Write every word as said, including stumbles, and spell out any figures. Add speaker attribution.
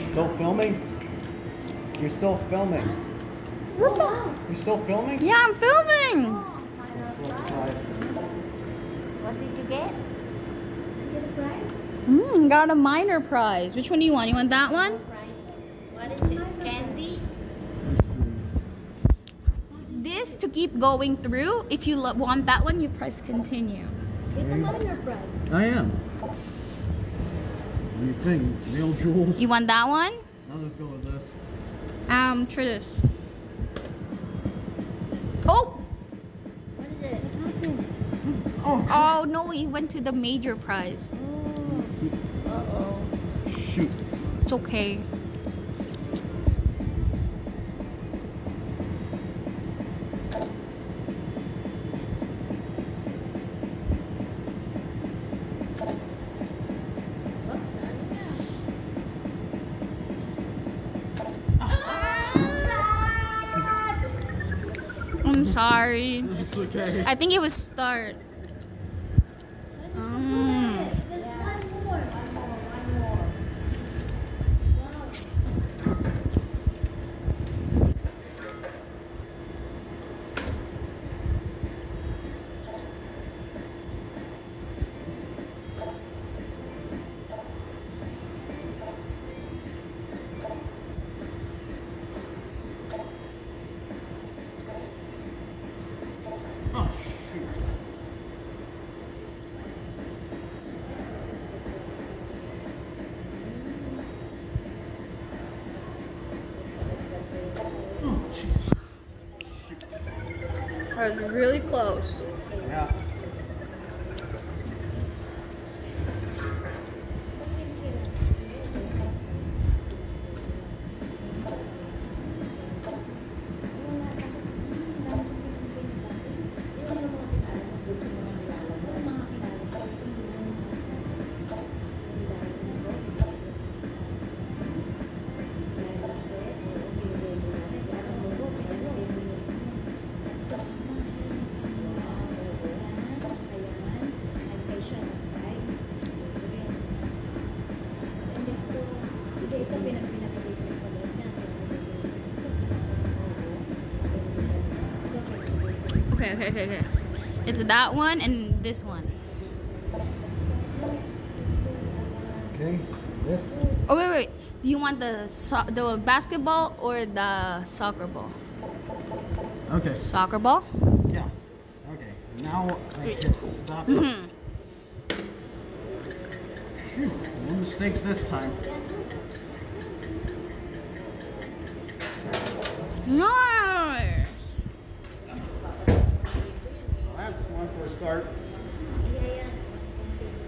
Speaker 1: Still filming? You're still filming.
Speaker 2: Oh, wow.
Speaker 1: You're still filming?
Speaker 3: Yeah, I'm filming.
Speaker 2: Oh, what did you get? Did you get a prize?
Speaker 3: Mm, got a minor prize. Which one do you want? You want that one?
Speaker 2: What is it? Candy?
Speaker 3: This to keep going through. If you lo- want that one, you press continue.
Speaker 2: Get a minor prize.
Speaker 1: I am. What do you think? Real jewels?
Speaker 3: You want that one?
Speaker 1: Now let's go with this.
Speaker 3: Um, try this. Oh!
Speaker 2: What is it? What happened?
Speaker 1: Oh,
Speaker 3: Oh no, he went to the major prize.
Speaker 2: Oh. Uh-oh.
Speaker 1: shoot.
Speaker 3: It's okay. I'm sorry.
Speaker 1: It's okay.
Speaker 3: I think it was start. Um,
Speaker 2: There's one more. One more. One more.
Speaker 1: Oh, shoot. Oh, jeez. Shoot.
Speaker 3: that was really close.
Speaker 1: Yeah.
Speaker 3: Okay, okay, okay, okay. It's that one and this one.
Speaker 1: Okay, this.
Speaker 3: Oh wait, wait. Do you want the so- the basketball or the soccer ball?
Speaker 1: Okay.
Speaker 3: Soccer ball.
Speaker 1: Yeah. Okay. Now I hit stop. Phew, no mistakes this time.
Speaker 3: Nice.
Speaker 1: That's one for a start.